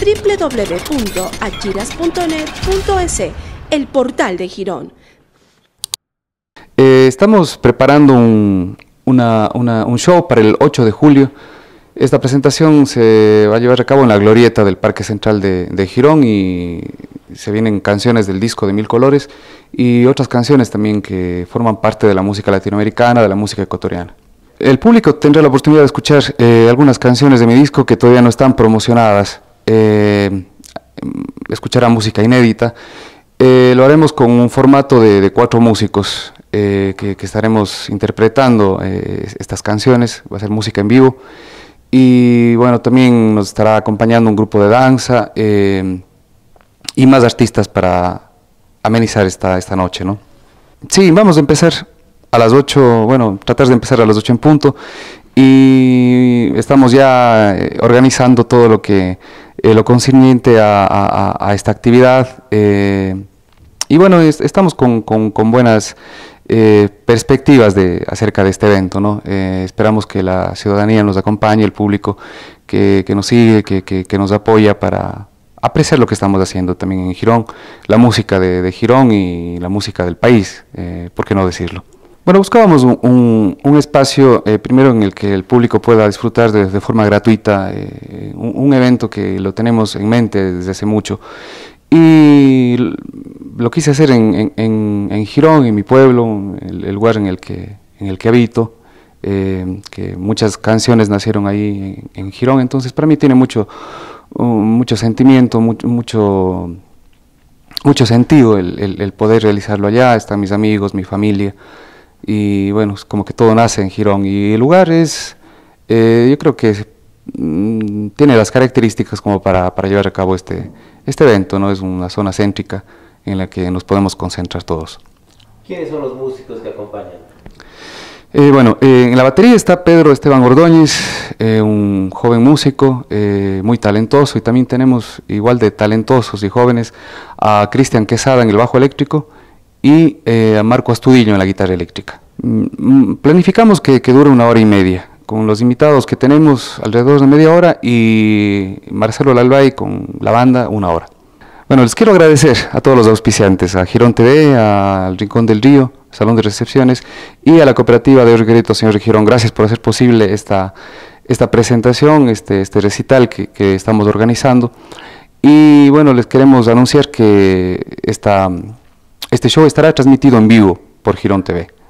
www.achiras.net.es, el portal de Girón. Estamos preparando un show para el 8 de julio. Esta presentación se va a llevar a cabo en la glorieta del Parque Central de Girón y se vienen canciones del disco de Mil Colores y otras canciones también que forman parte de la música latinoamericana, de la música ecuatoriana. El público tendrá la oportunidad de escuchar algunas canciones de mi disco que todavía no están promocionadas. Escuchará música inédita. Lo haremos con un formato de 4 músicos que estaremos interpretando estas canciones. Va a ser música en vivo. Y bueno, también nos estará acompañando un grupo de danza y más artistas para amenizar esta noche, ¿no? Sí, vamos a empezar a las 8, bueno, tratar de empezar a las 8 en punto, y estamos ya organizando todo lo concerniente a esta actividad, y bueno, estamos con buenas perspectivas acerca de este evento, ¿no? Esperamos que la ciudadanía nos acompañe, el público que nos sigue, que nos apoya para apreciar lo que estamos haciendo también en Girón, la música de Girón y la música del país, ¿por qué no decirlo? Bueno, buscábamos un espacio primero en el que el público pueda disfrutar de forma gratuita, un evento que lo tenemos en mente desde hace mucho, y lo quise hacer en Girón, en mi pueblo, el lugar en el que habito, que muchas canciones nacieron ahí en Girón. Entonces para mí tiene mucho sentimiento, mucho sentido el poder realizarlo allá. Están mis amigos, mi familia, y bueno, es como que todo nace en Girón, y el lugar es, yo creo que tiene las características como para llevar a cabo este evento, ¿no? Es una zona céntrica en la que nos podemos concentrar todos. ¿Quiénes son los músicos que acompañan? Bueno, en la batería está Pedro Esteban Ordóñez, un joven músico muy talentoso, y también tenemos igual de talentosos y jóvenes a Cristian Quesada en el bajo eléctrico y a Marco Astudillo en la guitarra eléctrica. Planificamos que dure 1 hora y media, con los invitados que tenemos alrededor de media hora, y Marcelo Lalbay con la banda 1 hora. Bueno, les quiero agradecer a todos los auspiciantes, a Girón TV, al Rincón del Río, Salón de Recepciones, y a la cooperativa de Orguerito Señor de Girón. Gracias por hacer posible esta presentación, este recital que estamos organizando. Y bueno, les queremos anunciar que este show estará transmitido en vivo por Girón TV.